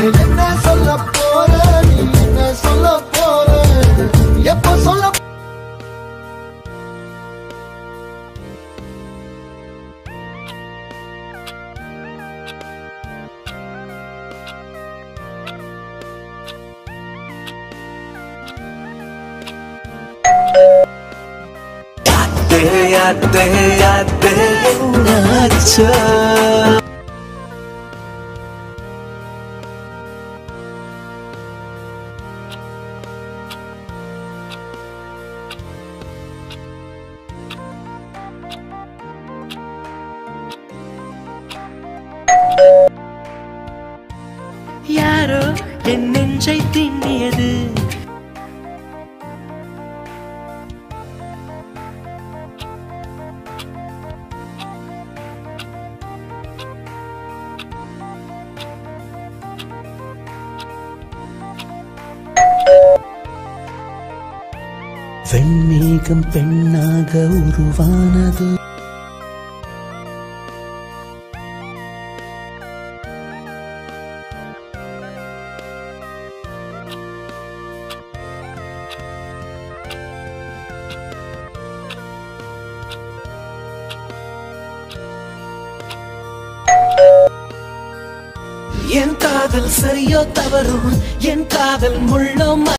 என்ன சொல்ல போற நீ என்ன சொல்ல போற எப்ப சொல்ல yatte enacha யாரோ என் நெஞ்சை திண்ணியது வெண்மேகம் பெண்ணாக உருவானது என் காதல் சரியோ தவறோ என் காதல் முள்ளோ